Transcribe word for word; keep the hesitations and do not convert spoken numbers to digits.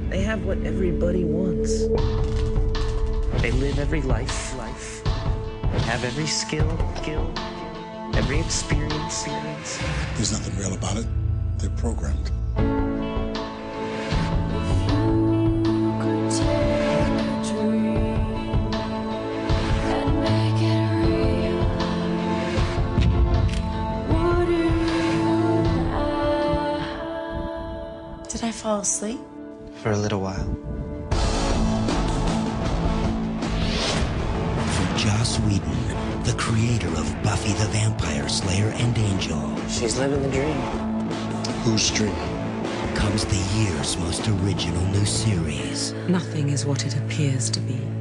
They have what everybody wants. They live every life, life. They have every skill, skill, every experience, experience. There's nothing real about it. They're programmed. Did I fall asleep? For a little while. From Joss Whedon, the creator of Buffy the Vampire Slayer and Angel. She's living the dream. Whose dream? Comes the year's most original new series. Nothing is what it appears to be.